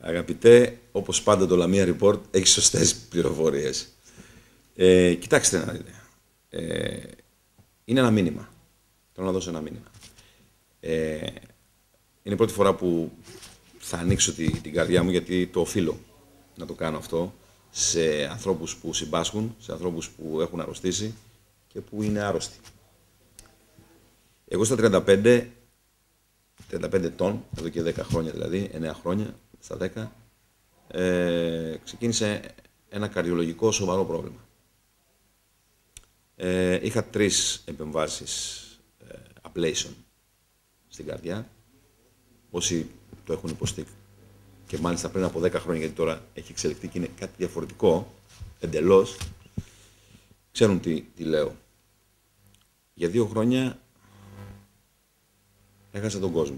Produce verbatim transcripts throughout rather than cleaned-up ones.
Αγαπητέ, όπως πάντα το Lamia Report έχει σωστές πληροφορίες. Ε, κοιτάξτε να δείτε. Ε, είναι ένα μήνυμα. Θέλω να δώσω ένα μήνυμα. Ε, είναι η πρώτη φορά που θα ανοίξω τη, την καρδιά μου, γιατί το οφείλω να το κάνω αυτό σε ανθρώπους που συμπάσχουν, σε ανθρώπους που έχουν αρρωστήσει και που είναι άρρωστοι. Εγώ στα τριάντα πέντε, τριάντα πέντε ετών, εδώ και δέκα χρόνια δηλαδή, εννέα χρόνια, στα δέκα, ε, ξεκίνησε ένα καρδιολογικό σοβαρό πρόβλημα. Ε, είχα τρεις επεμβάσεις ε, ablation στην καρδιά. Όσοι το έχουν υποστεί και μάλιστα πριν από δέκα χρόνια, γιατί τώρα έχει εξελιχθεί και είναι κάτι διαφορετικό, εντελώς, ξέρουν τι, τι λέω. Για δύο χρόνια έχασα τον κόσμο.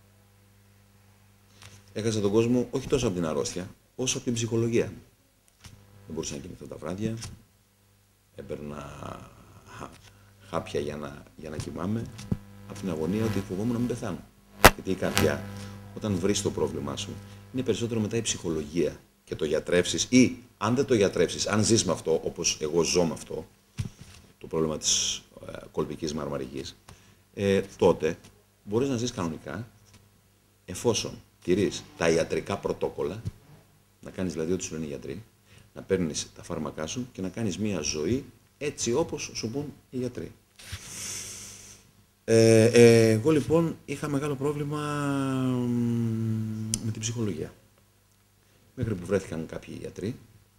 Έχασα τον κόσμο όχι τόσο από την αρρώστια, όσο από την ψυχολογία. Δεν μπορούσα να κοιμηθώ τα βράδια, έπαιρνα χάπια για να, για να κοιμάμαι, από την αγωνία ότι φοβόμουν να μην πεθάνω. Γιατί η καρδιά, όταν βρεις το πρόβλημά σου, είναι περισσότερο μετά η ψυχολογία και το γιατρεύσεις, ή αν δεν το γιατρεύσεις, αν ζεις με αυτό, όπως εγώ ζω με αυτό, το πρόβλημα της ε, κολπικής μαρμαρικής, ε, τότε μπορείς να ζεις κανονικά, εφόσον τηρείς τα ιατρικά πρωτόκολλα, να κάνεις δηλαδή ό,τι σου λένε οι γιατροί, να παίρνεις τα φάρμακά σου και να κάνεις μία ζωή έτσι όπως σου πούν οι γιατροί. Ε, ε, εγώ λοιπόν είχα μεγάλο πρόβλημα με την ψυχολογία. Μέχρι που βρέθηκαν κάποιοι γιατροί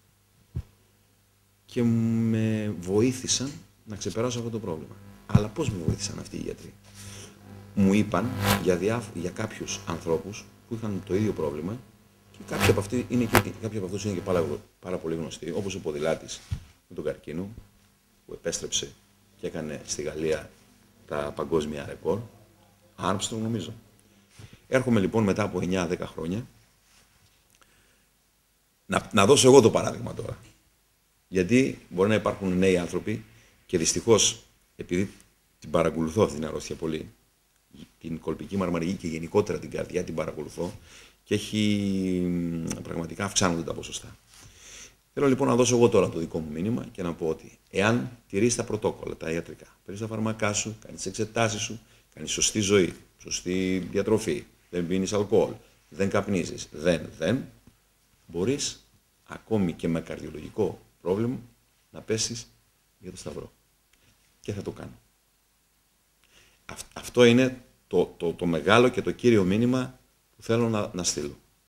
και με βοήθησαν να ξεπεράσω αυτό το πρόβλημα. Αλλά πώς με βοήθησαν αυτοί οι γιατροί? Μου είπαν για, διάφ... για κάποιους ανθρώπους που είχαν το ίδιο πρόβλημα και κάποιοι από, αυτοί είναι και... κάποιοι από αυτούς είναι και πάρα... πάρα πολύ γνωστοί, όπως ο ποδηλάτης με τον καρκίνο που επέστρεψε και έκανε στη Γαλλία τα παγκόσμια ρεκόρ, Armstrong νομίζω. Έρχομαι λοιπόν μετά από εννιά δέκα χρόνια να, να δώσω εγώ το παράδειγμα τώρα. Γιατί μπορεί να υπάρχουν νέοι άνθρωποι και δυστυχώς, επειδή την παρακολουθώ αυτή την αρρώστια πολύ, την κολπική μαρμαρική και γενικότερα την καρδιά την παρακολουθώ και έχει πραγματικά αυξάνονται τα ποσοστά. Θέλω λοιπόν να δώσω εγώ τώρα το δικό μου μήνυμα και να πω ότι εάν τηρείς τα πρωτόκολλα, τα ιατρικά, παίρνεις τα φάρμακά σου, κάνεις τις εξετάσεις σου, κάνεις σωστή ζωή, σωστή διατροφή, δεν πίνεις αλκοόλ, δεν καπνίζεις, δεν, δεν, μπορείς ακόμη και με καρδιολογικό πρόβλημα να πέσεις για το σταυρό. Και θα το κάνω. Αυτό είναι το, το, το μεγάλο και το κύριο μήνυμα που θέλω να, να στείλω.